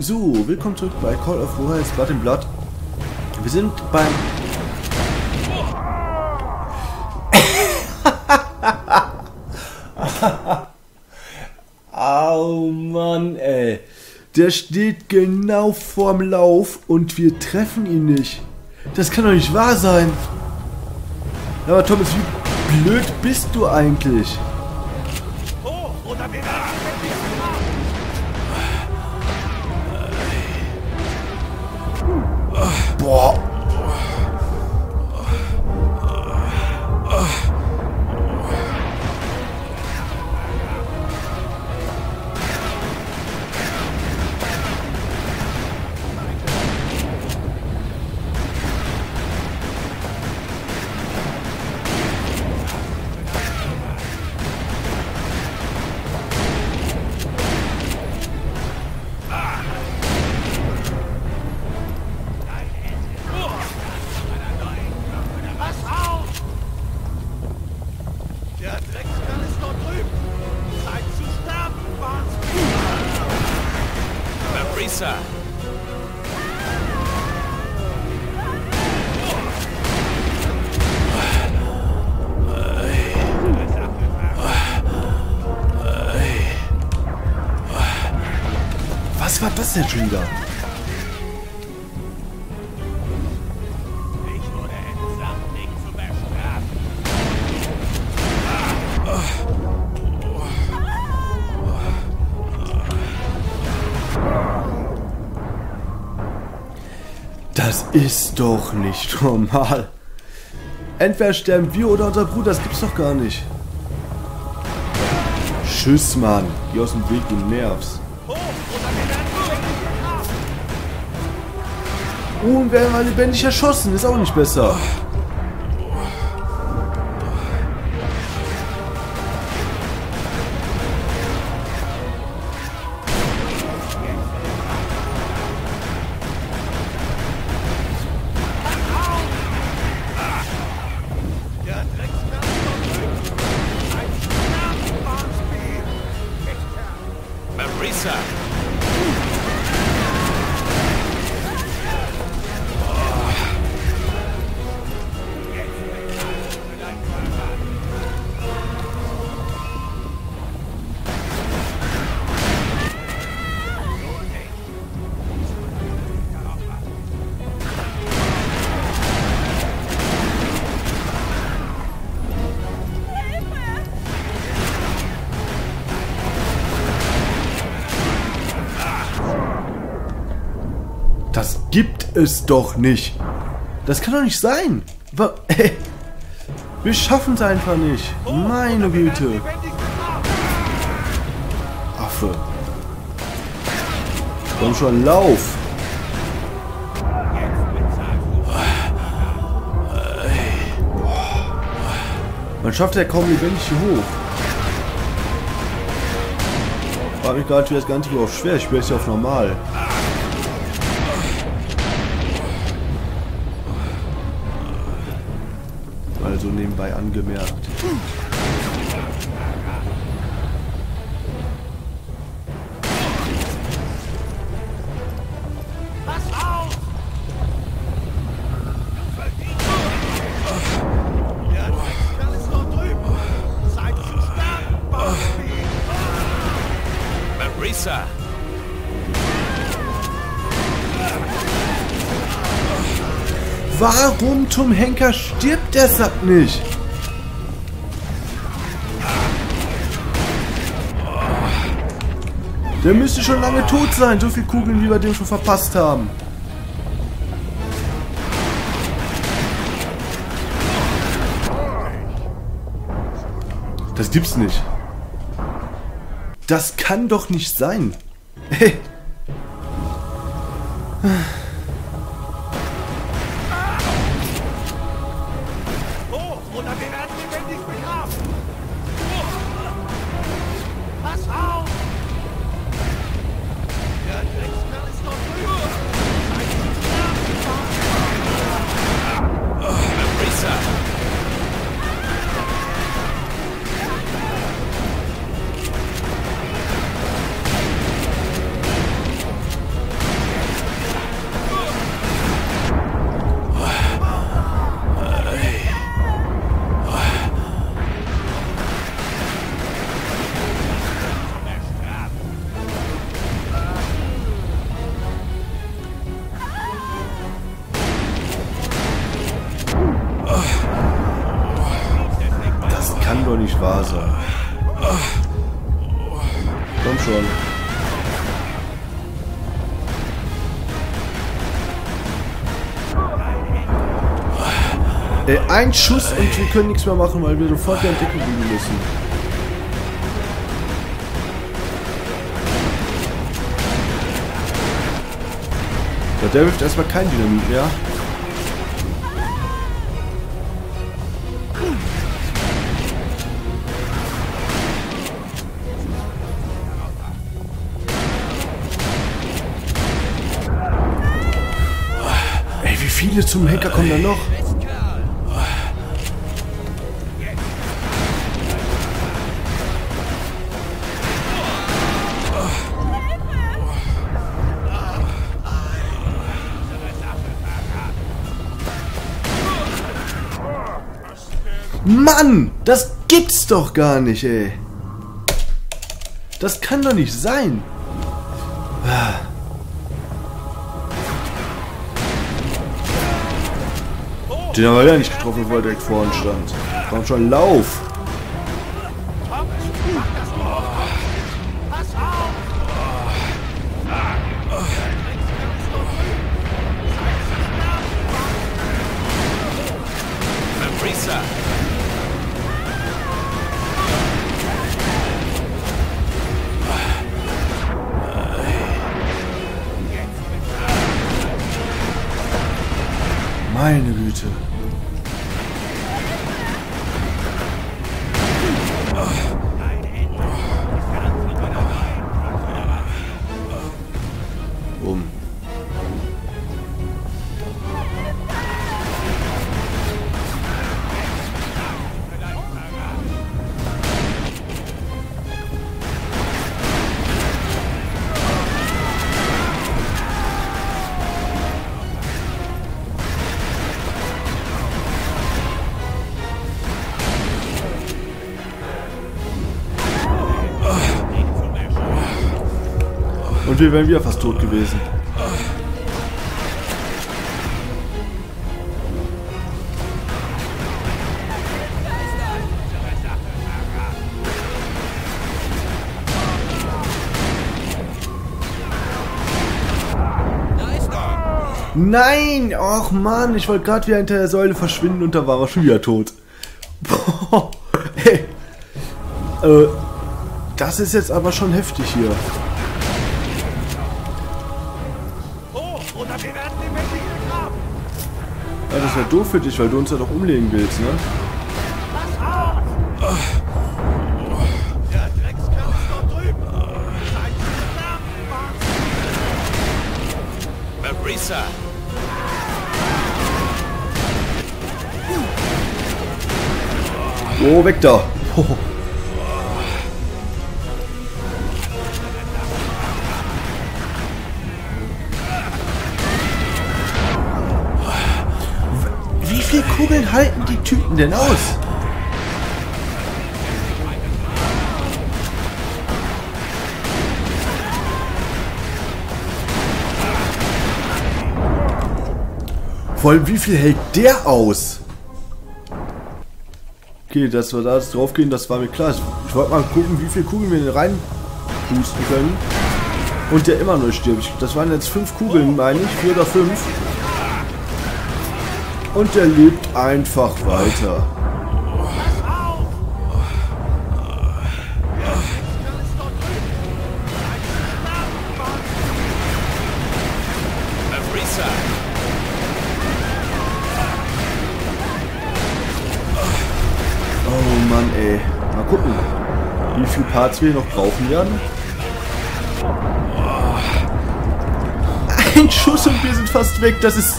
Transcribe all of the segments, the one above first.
So, willkommen zurück bei Call of Juarez Blood in Blood. Wir sind beim... Au Mann, ey. Der steht genau vorm Lauf und wir treffen ihn nicht. Das kann doch nicht wahr sein. Aber Thomas, wie blöd bist du eigentlich? Boah. Was war das denn schon wieder? Das ist doch nicht normal. Entweder sterben wir oder unser Bruder, das gibt's doch gar nicht. Tschüss, Mann. Geh aus dem Weg, du nervst. Und werden wir lebendig erschossen, ist auch nicht besser. Das gibt es doch nicht. Das kann doch nicht sein. Wir schaffen es einfach nicht. Meine Güte. Affe. Komm schon, lauf. Man schafft ja kaum lebendig hier hoch. Ich frage mich gerade, wie das Ganze auf schwer. Ich spiele es ja auf normal. Also nebenbei angemerkt. Marisa! Warum zum Henker stirbt der Sack nicht? Der müsste schon lange tot sein, so viele Kugeln, wie wir dem schon verpasst haben. Das gibt's nicht. Das kann doch nicht sein. Hey. nicht wahr sein. Komm schon. Ein Schuss und wir können nichts mehr machen, weil wir sofort in Deckung liegen müssen. Ja, der wirft erstmal kein Dynamit mehr. Ey, wie viele zum Hacker kommen da noch? Mann, das gibt's doch gar nicht, ey. Das kann doch nicht sein. Den haben wir ja nicht getroffen, weil er direkt vorne stand. Komm schon, lauf. Meine Güte. Und wir wären wieder fast tot gewesen. Nein! Och Mann, ich wollte gerade wieder hinter der Säule verschwinden und da war er schon wieder tot. Boah, hey. Das ist jetzt aber schon heftig hier. Ja, das wäre doof für dich, weil du uns ja doch umlegen willst, ne? Der Dreckskampf dort drüben. Marisa. Oh, weg da. Oh. Wie viele Kugeln halten die Typen denn aus? Vor allem, wie viel hält der aus? Okay, dass wir da jetzt drauf gehen, das war mir klar. Ich wollte mal gucken, wie viele Kugeln wir denn rein pusten können. Und der immer nur stirbt. Das waren jetzt 5 Kugeln, meine ich. 4 oder 5. Und der lebt einfach weiter. Oh Mann, ey. Mal gucken, wie viele Parts wir noch brauchen werden. Ein Schuss und wir sind fast weg. Das ist...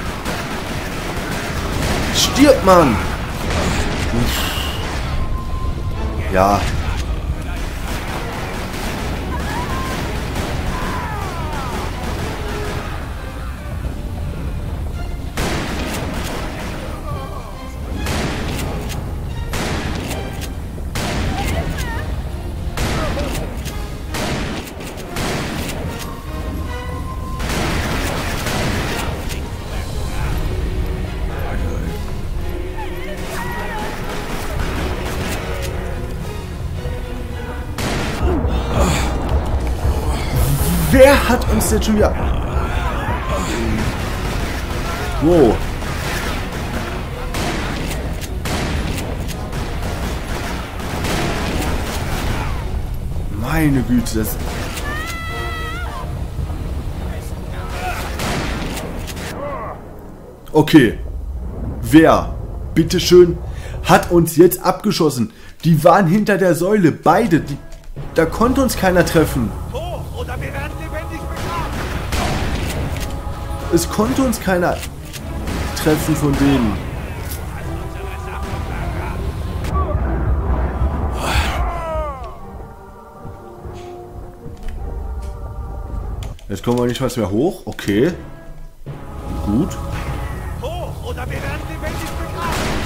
Stirb, Mann! Ja. Wer hat uns jetzt schon wieder... Wow. Meine Güte, das... Okay. Wer, bitteschön, hat uns jetzt abgeschossen? Die waren hinter der Säule, beide. Da konnte uns keiner treffen. Hoch, oder wir werden lebendig begraben. Es konnte uns keiner treffen von denen. Jetzt kommen wir nicht mal mehr hoch. Okay. Gut. Hoch, oder wir werden lebendig begraben.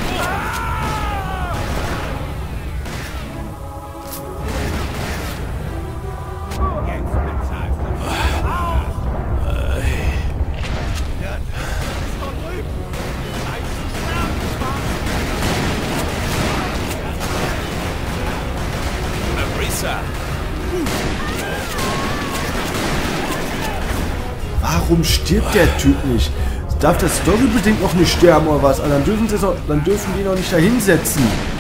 Jetzt bezahlst du. Ja, ist doch drüben. Zeit zu sterben. Marisa. Warum stirbt der Typ nicht? Darf das storybedingt noch nicht sterben oder was? Dann dürfen die noch nicht da hinsetzen.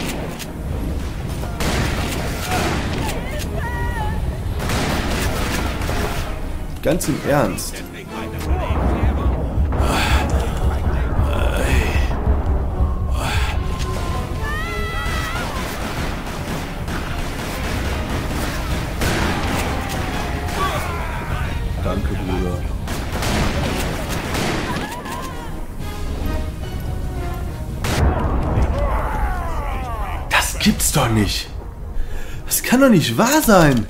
Ganz im Ernst. Danke, Bruder. Das gibt's doch nicht. Das kann doch nicht wahr sein.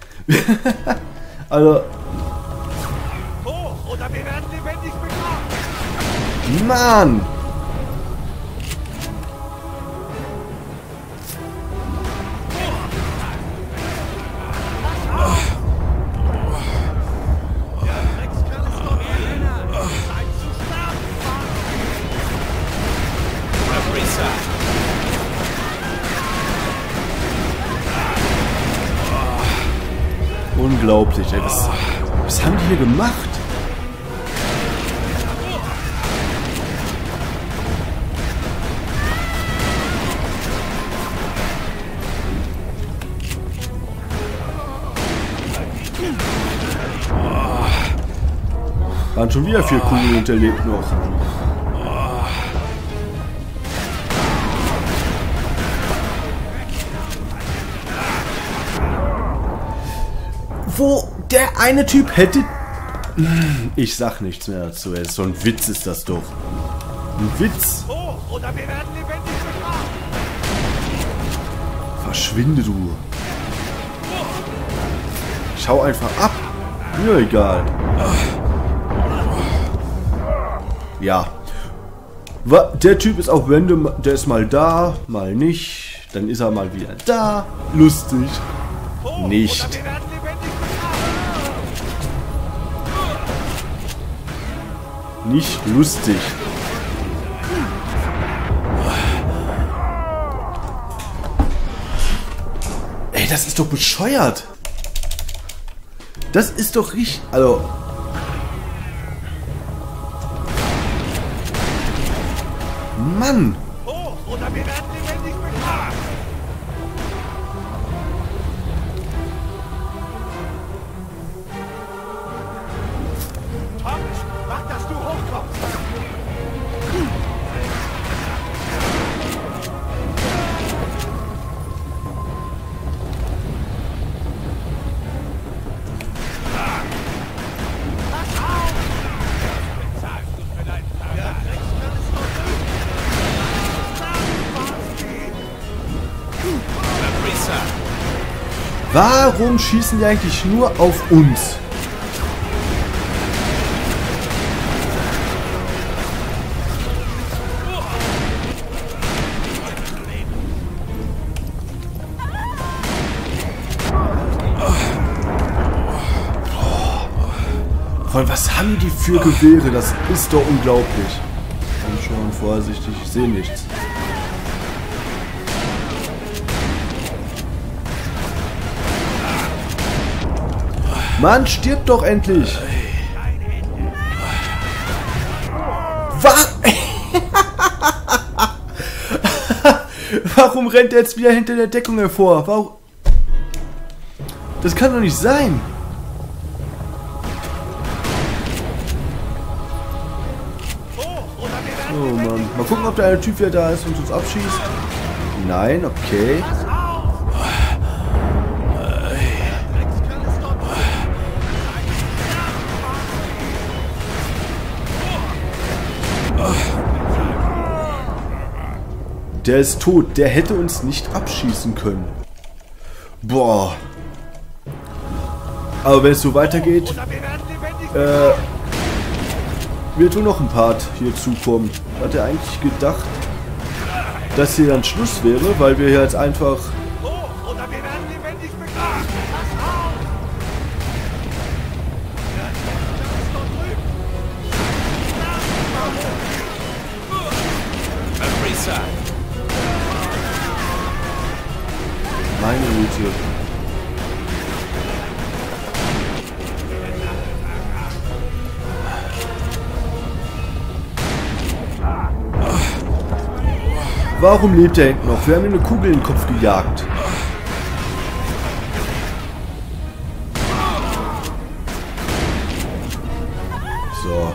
Also, Hoch, oder wir werden lebendig begraben. Mann. Unglaublich, ey. Was haben die hier gemacht? Waren schon wieder 4 Kugeln hinterlegt noch. Wo der eine Typ hätte... Ich sag nichts mehr dazu. So ein Witz ist das doch. Ein Witz. Hoch, oder wir werden lebendig begraben. Verschwinde, du. Schau einfach ab. Mir egal. Ja. Der Typ ist auch random. Der ist mal da, mal nicht. Dann ist er mal wieder da. Lustig. Hoch, Nicht. oder wir werden lebendig begraben. Nicht lustig. Ey, das ist doch bescheuert. Das ist doch richtig... Also... Mann! Hoch, oder wir werden lebendig begraben. Thomas, mach, dass du hochkommst. Pass auf! Bezahlst du für deinen Tag? Ja, Dreckskerl ist noch drüben. Warum schießen die eigentlich nur auf uns? Von was haben die für Gewehre? Das ist doch unglaublich. Komm schon, vorsichtig, ich sehe nichts. Mann, stirb doch endlich! Was? Warum rennt er jetzt wieder hinter der Deckung hervor? Warum? Das kann doch nicht sein! Oh Mann. Mal gucken, ob der eine Typ wieder da ist und uns abschießt. Nein, okay. Der ist tot. Der hätte uns nicht abschießen können. Boah. Aber wenn es so weitergeht, wird wohl noch ein Part hier zukommen. Hat er eigentlich gedacht, dass hier dann Schluss wäre, weil wir hier jetzt einfach... Meine Güte. Warum lebt er hinten noch? Wir haben ihm eine Kugel in den Kopf gejagt. So.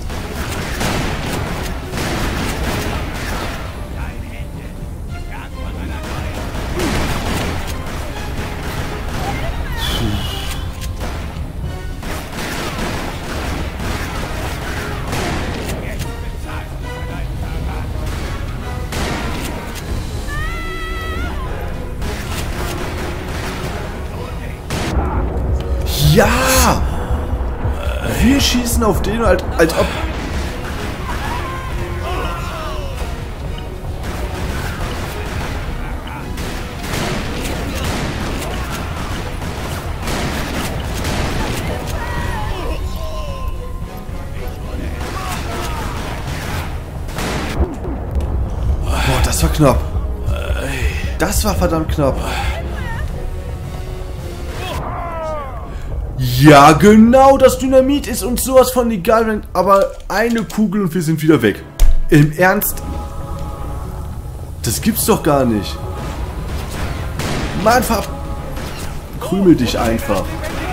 Ja! Wir schießen auf den, als ob... Boah, das war knapp. Das war verdammt knapp. Ja, genau, das Dynamit ist uns sowas von egal, aber eine Kugel und wir sind wieder weg. Im Ernst? Das gibt's doch gar nicht. Mann, krümel dich einfach.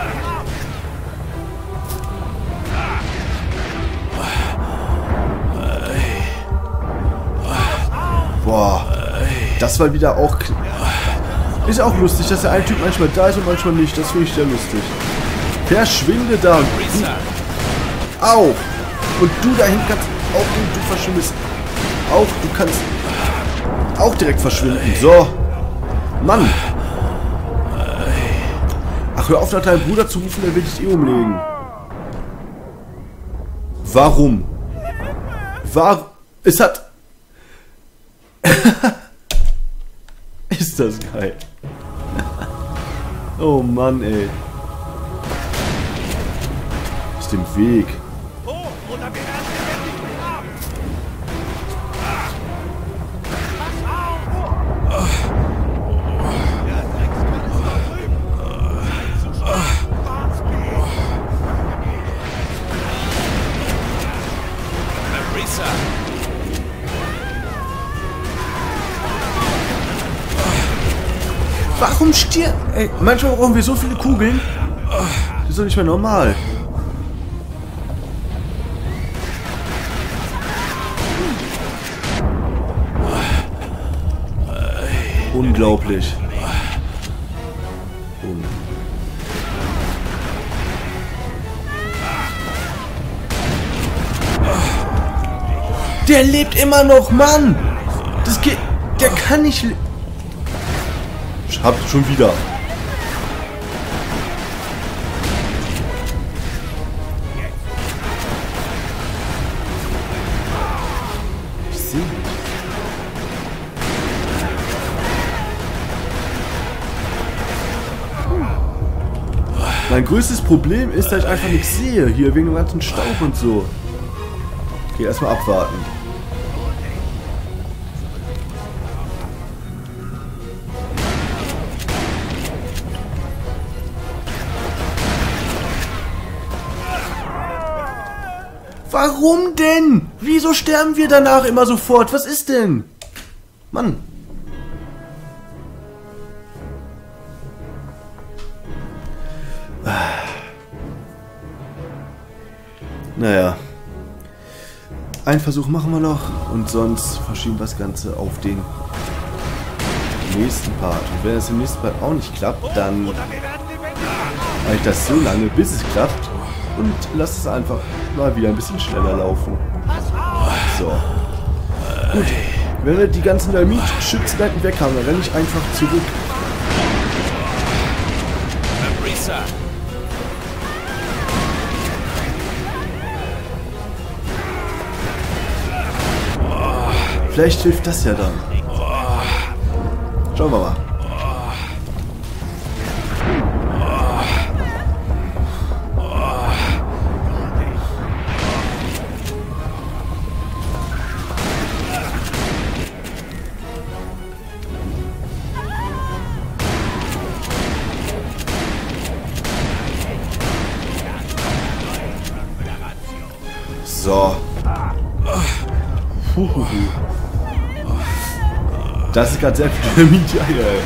Boah, das war wieder auch... Ist auch lustig, dass der eine Typ manchmal da ist und manchmal nicht. Das finde ich sehr lustig. Verschwinde da. Auch. Und du dahin kannst auch, du verschwindest. Auch, du kannst auch direkt verschwinden. So. Mann. Ach, hör auf, nach deinem Bruder zu rufen, der will dich eh umlegen. Warum? Es hat... Ist das geil. Oh Mann, ey. Aus dem Weg. Warum stirbt? Ey, manchmal brauchen wir so viele Kugeln. Das ist doch nicht mehr normal. Unglaublich. Der lebt immer noch, Mann! Das geht. Der kann nicht. Hab schon wieder. Ich sehe nicht. Mein größtes Problem ist, dass ich einfach nichts sehe. Hier wegen dem ganzen Staub und so. Okay, erstmal abwarten. Warum denn? Wieso sterben wir danach immer sofort? Was ist denn? Mann. Naja. Einen Versuch machen wir noch und sonst verschieben wir das Ganze auf den nächsten Part. Und wenn es im nächsten Part auch nicht klappt, dann Oder wir werden lebendig. mache ich das so lange, bis es klappt und lasse es einfach mal wieder ein bisschen schneller laufen. So. Gut. Wenn wir die ganzen Dynamit-Schützen weg haben, dann renne ich einfach zurück. Marisa. Vielleicht hilft das ja dann. Schauen wir mal. So. Das ist gerade sehr viel Dynamit, ja, ey.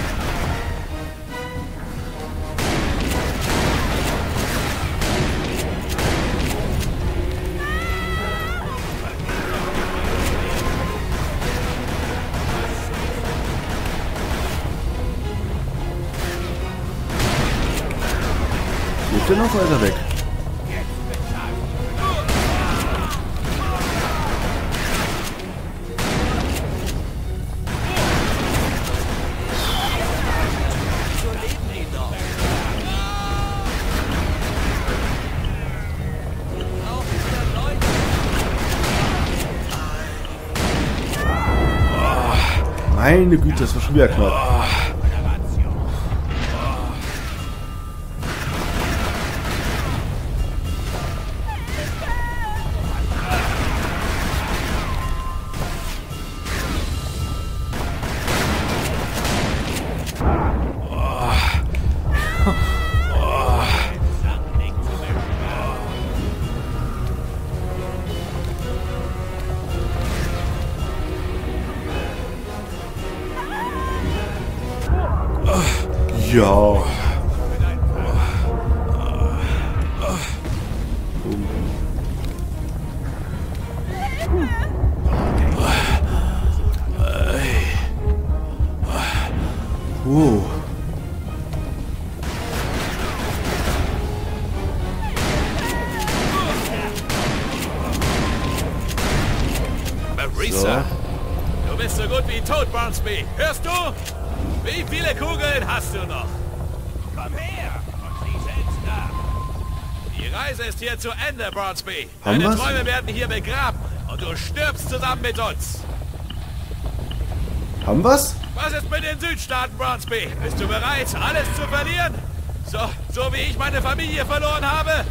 Geht der noch weiter weg? Meine Güte, das war schon wieder knapp. Ja. Wow. Marisa, du bist so gut wie tot, Barnsby. Hörst du? Wie viele Kugeln hast du noch? Komm her und sieh selbst nach. Die Reise ist hier zu Ende, Barnsby. Haben Deine wir's? Träume werden hier begraben und du stirbst zusammen mit uns. Haben wir's? Was ist mit den Südstaaten, Barnsby? Bist du bereit, alles zu verlieren? So wie ich meine Familie verloren habe?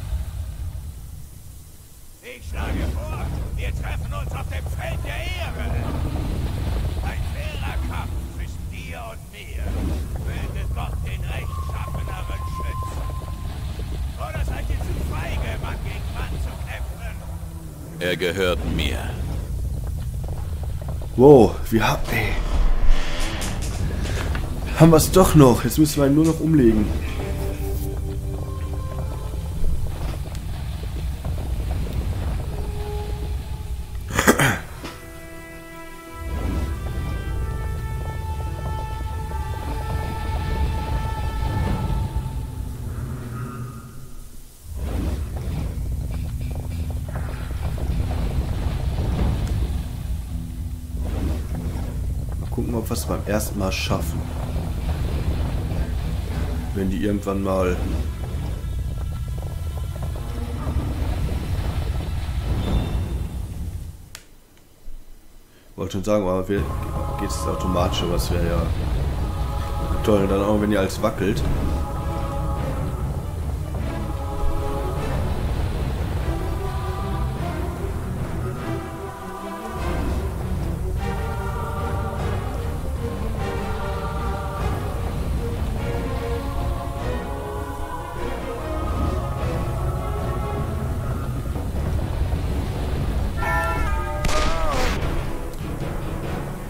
Ich schlage vor, wir treffen uns auf dem Feld der Ehre. Ein fairer Kampf zwischen dir und mir. Möge Gott den rechtschaffeneren schützen. Oder seid ihr zu feige, Mann gegen Mann zu kämpfen? Er gehört mir. Wow, wir haben... Ey. Haben wir es doch noch. Jetzt müssen wir ihn nur noch umlegen. Gucken, ob wir es beim ersten Mal schaffen. Wenn die irgendwann mal... Wollte schon sagen, aber geht es automatisch, aber es wäre ja toll. Und dann auch, wenn ihr alles wackelt.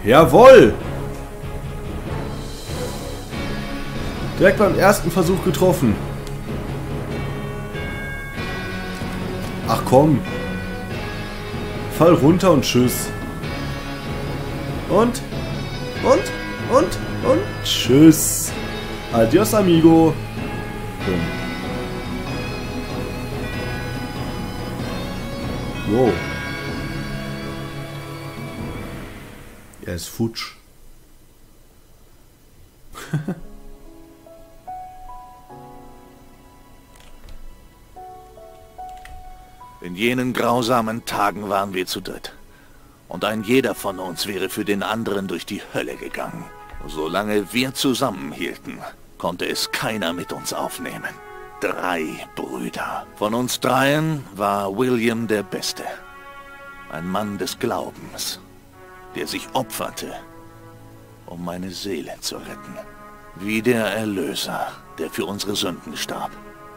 Jawohl! Direkt beim ersten Versuch getroffen. Ach komm. Fall runter und tschüss. Und tschüss. Adios, amigo. Boom. Wow. Er ist futsch. In jenen grausamen Tagen waren wir zu dritt. Und ein jeder von uns wäre für den anderen durch die Hölle gegangen. Solange wir zusammenhielten, konnte es keiner mit uns aufnehmen. 3 Brüder. Von uns dreien war William der Beste. Ein Mann des Glaubens, der sich opferte, um meine Seele zu retten. Wie der Erlöser, der für unsere Sünden starb.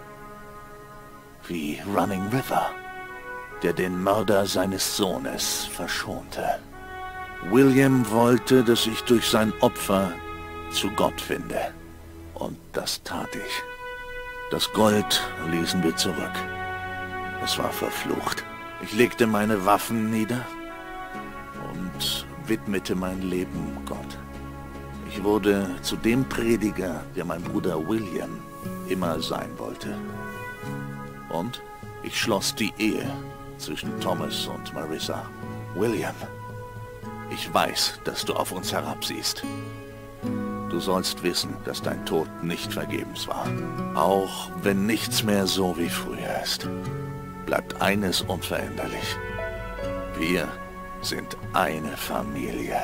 Wie Running River, der den Mörder seines Sohnes verschonte. William wollte, dass ich durch sein Opfer zu Gott finde. Und das tat ich. Das Gold ließen wir zurück. Es war verflucht. Ich legte meine Waffen nieder und widmete mein Leben Gott. Ich wurde zu dem Prediger, der mein Bruder William immer sein wollte. Und ich schloss die Ehe zwischen Thomas und Marissa. William, ich weiß, dass du auf uns herabsiehst. Du sollst wissen, dass dein Tod nicht vergebens war. Auch wenn nichts mehr so wie früher ist, bleibt eines unveränderlich. Wir sind eine Familie.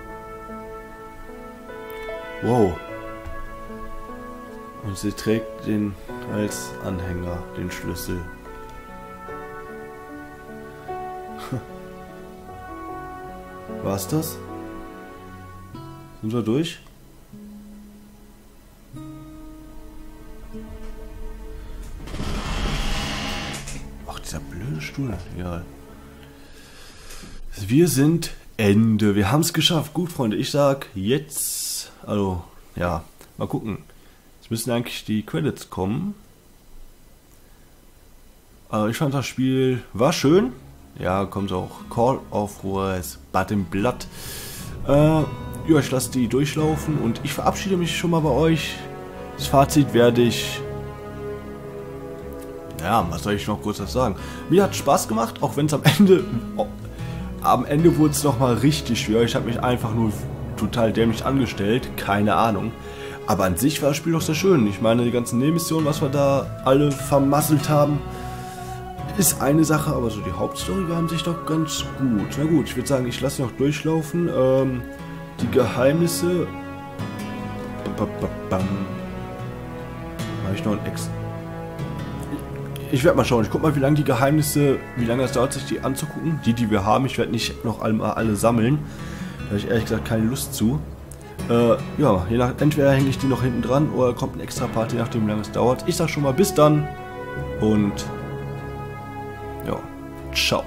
Wow. Und sie trägt den als Anhänger, den Schlüssel. War's das? Sind wir durch? Ach, dieser blöde Stuhl. Egal. Wir sind Ende. Wir haben es geschafft. Gut, Freunde. Ich sag jetzt... Also, ja. Mal gucken. Jetzt müssen eigentlich die Credits kommen. Also ich fand das Spiel... War schön. Ja, kommt auch Call of Juarez, Bad im Blatt. Ja, ich lasse die durchlaufen und ich verabschiede mich schon mal bei euch. Das Fazit werde ich... Ja, was soll ich noch kurz sagen? Mir hat Spaß gemacht, auch wenn es am Ende... Am Ende wurde es nochmal richtig schwer. Ich habe mich einfach nur total dämlich angestellt. Keine Ahnung. Aber an sich war das Spiel doch sehr schön. Ich meine, die ganzen Nebenmissionen, was wir da alle vermasselt haben, ist eine Sache, aber so die Hauptstory war an sich doch ganz gut. Na gut, ich würde sagen, ich lasse noch durchlaufen. Die Geheimnisse... Habe ich noch ein Ex... Ich werde mal schauen. Ich guck mal, wie lange die Geheimnisse, wie lange es dauert, sich die anzugucken. Die wir haben. Ich werde nicht noch alle sammeln. Da habe ich ehrlich gesagt keine Lust zu. Ja, entweder hänge ich die noch hinten dran oder kommt ein extra Part, je nachdem, wie lange es dauert. Ich sag schon mal bis dann und ja, ciao.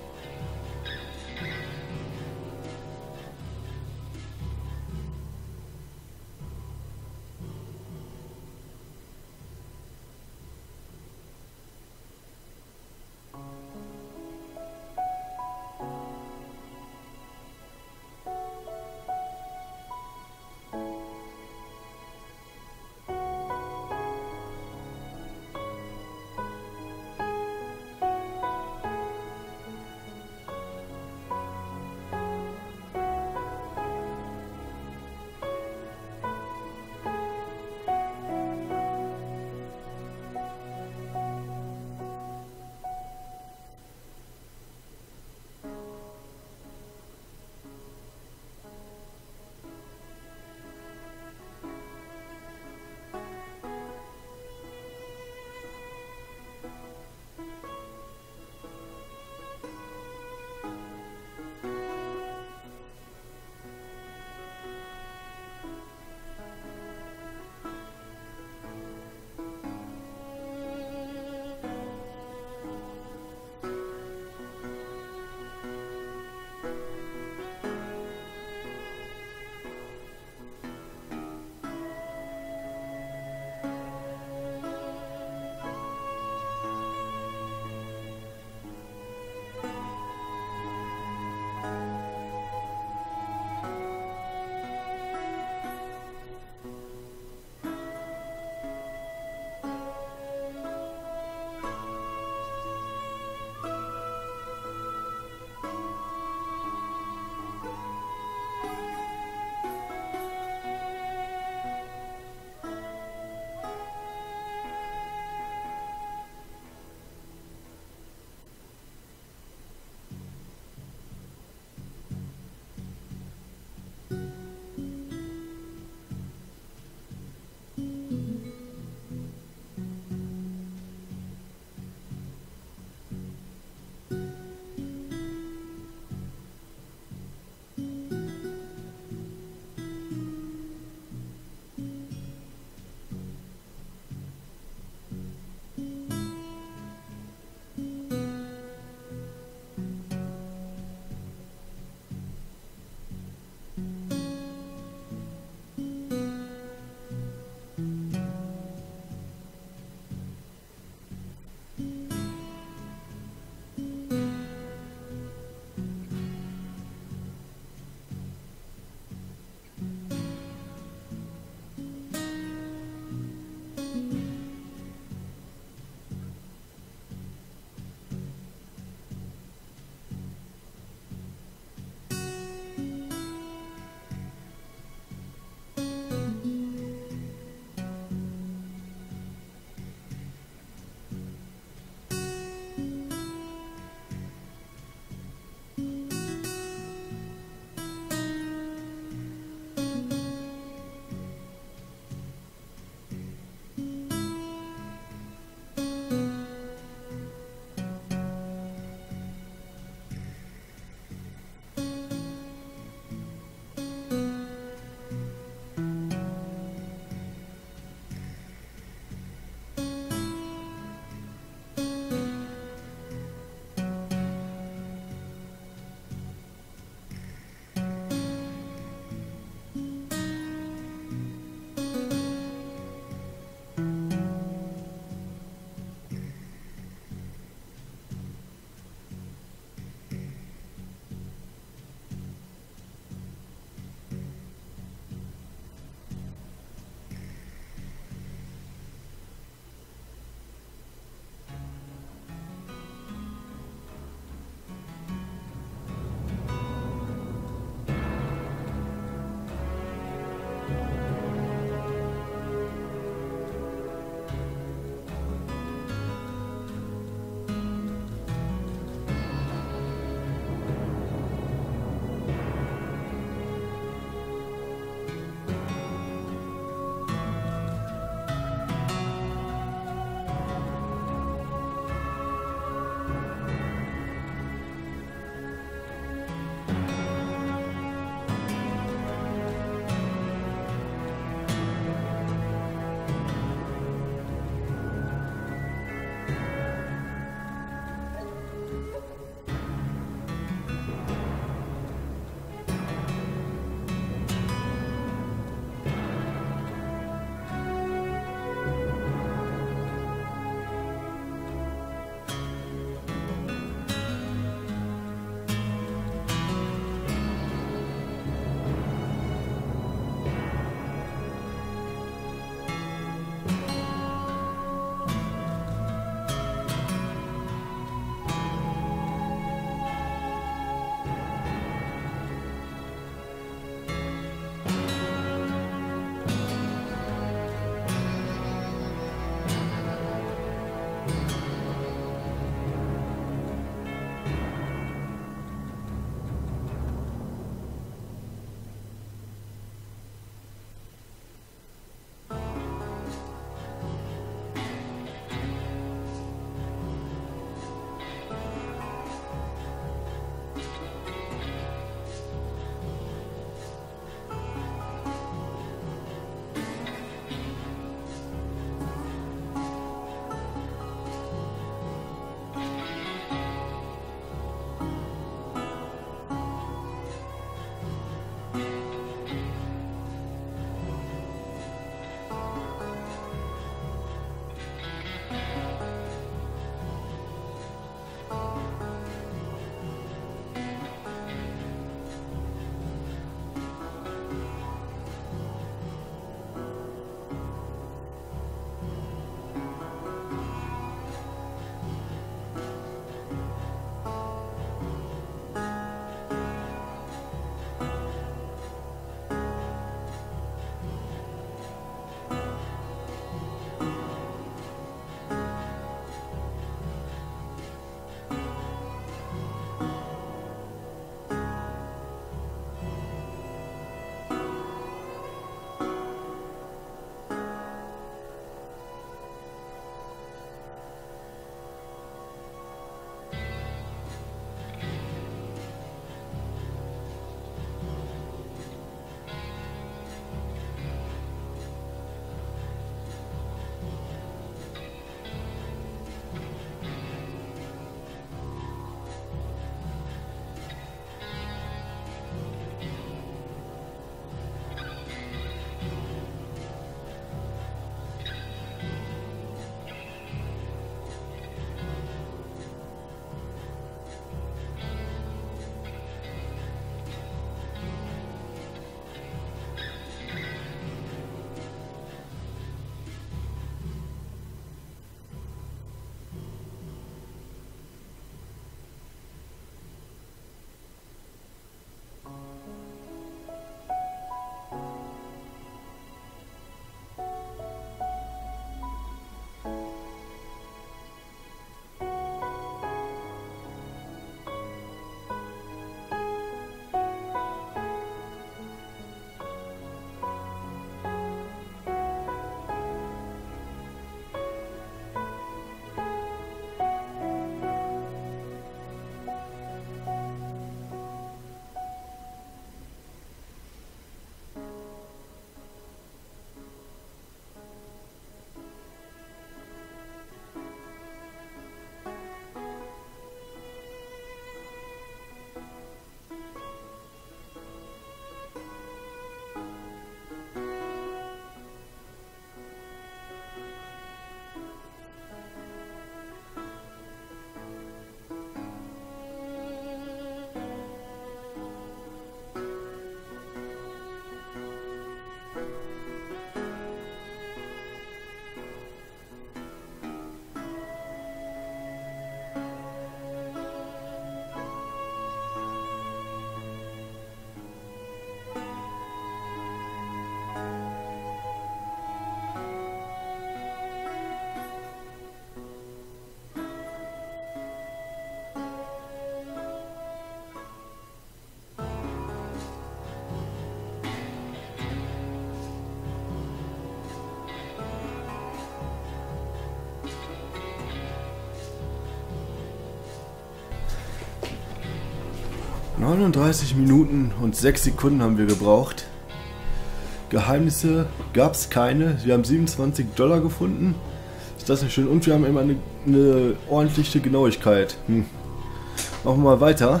39 Minuten und 6 Sekunden haben wir gebraucht. Geheimnisse gab es keine. Wir haben $27 gefunden. Ist das nicht schön? Und wir haben immer eine ordentliche Genauigkeit. Machen wir mal weiter.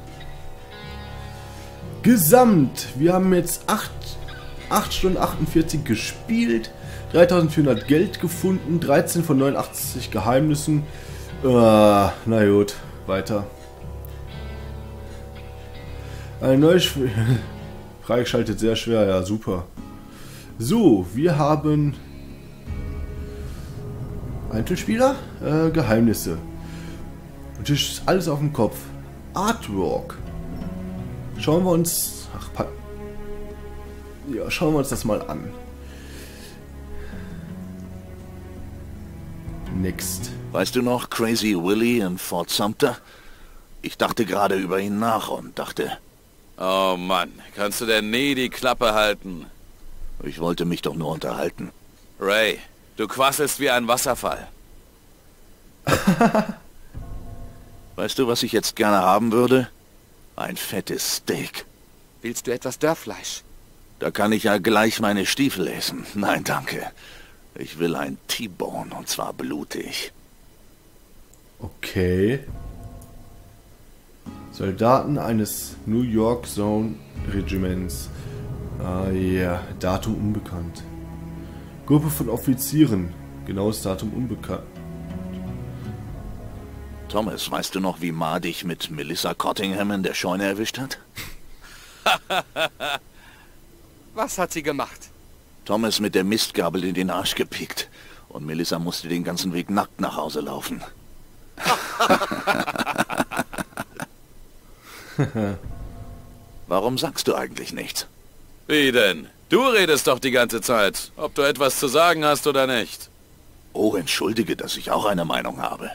Gesamt. Wir haben jetzt 8 Stunden 48 gespielt. 3400 Geld gefunden. 13 von 89 Geheimnissen. Na gut, weiter. Eine neue freigeschaltet, sehr schwer, ja, super. So, wir haben Einzelspieler, Geheimnisse. Und hier ist alles auf dem Kopf. Artwork. Schauen wir uns, schauen wir uns das mal an. Next. Weißt du noch Crazy Willy in Fort Sumter? Ich dachte gerade über ihn nach und dachte... Oh Mann, kannst du denn nie die Klappe halten? Ich wollte mich doch nur unterhalten. Ray, du quasselst wie ein Wasserfall. Weißt du, was ich jetzt gerne haben würde? Ein fettes Steak. Willst du etwas Dörrfleisch? Da kann ich ja gleich meine Stiefel essen. Nein, danke. Ich will ein T-Bone und zwar blutig. Okay. Soldaten eines New York Zone Regiments. Ah ja, Datum unbekannt. Gruppe von Offizieren. Genaues Datum unbekannt. Thomas, weißt du noch, wie Ma dich mit Melissa Cottingham in der Scheune erwischt hat? Was hat sie gemacht? Thomas mit der Mistgabel in den Arsch gepickt. Und Melissa musste den ganzen Weg nackt nach Hause laufen. Warum sagst du eigentlich nichts? Wie denn? Du redest doch die ganze Zeit, ob du etwas zu sagen hast oder nicht. Oh, entschuldige, dass ich auch eine Meinung habe.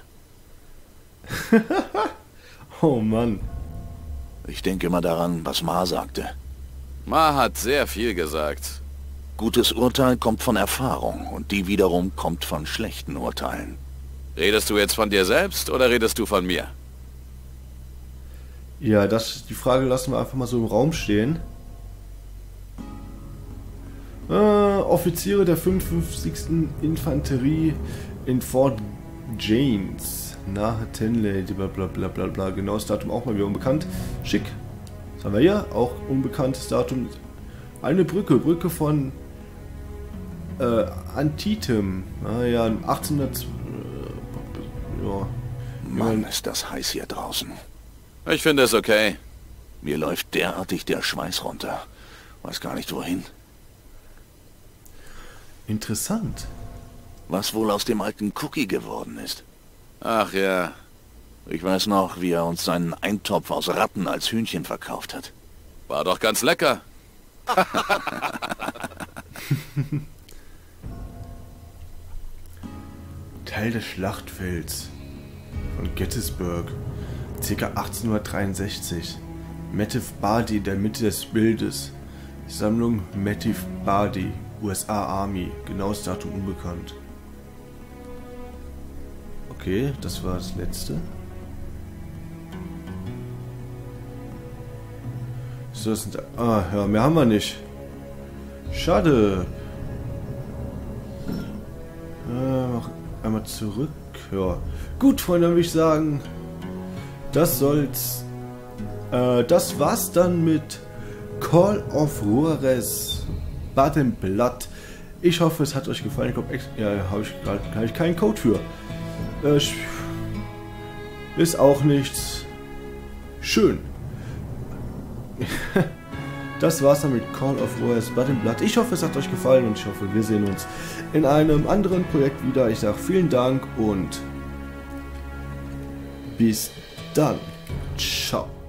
Oh Mann. Ich denke immer daran, was Ma sagte. Ma hat sehr viel gesagt. Gutes Urteil kommt von Erfahrung und die wiederum kommt von schlechten Urteilen. Redest du jetzt von dir selbst oder redest du von mir? Ja, die Frage lassen wir einfach mal so im Raum stehen. Offiziere der 55. Infanterie in Fort James, nahe Tenley, blablabla. Genaues Datum auch mal wieder unbekannt. Schick. Was haben wir hier? Auch unbekanntes Datum. Eine Brücke von Antietam. Ah ja, 1800. Ja. Mann, ist das heiß hier draußen. Ich finde es okay. Mir läuft derartig der Schweiß runter. Weiß gar nicht wohin. Interessant. Was wohl aus dem alten Cookie geworden ist. Ach ja. Ich weiß noch, wie er uns seinen Eintopf aus Ratten als Hühnchen verkauft hat. War doch ganz lecker. Teil des Schlachtfelds von Gettysburg, ca. 1863. Matif Badi in der Mitte des Bildes. Sammlung Matif Badi, USA Army. Genaues Datum unbekannt. Okay, das war das letzte. So, das sind... Ah, ja, mehr haben wir nicht. Schade. Einmal zurück. Ja. Gut, Freunde, würde ich sagen, das soll's. Das war's dann mit Call of Juarez Baden-Blatt. Ich hoffe, es hat euch gefallen. Ich glaube, ja, habe ich keinen Code für. Ist auch nichts. Schön. Das war's dann mit Call of Juarez Baden-Blatt. Ich hoffe, es hat euch gefallen und ich hoffe, wir sehen uns in einem anderen Projekt wieder. Ich sage vielen Dank und bis dann. Ciao.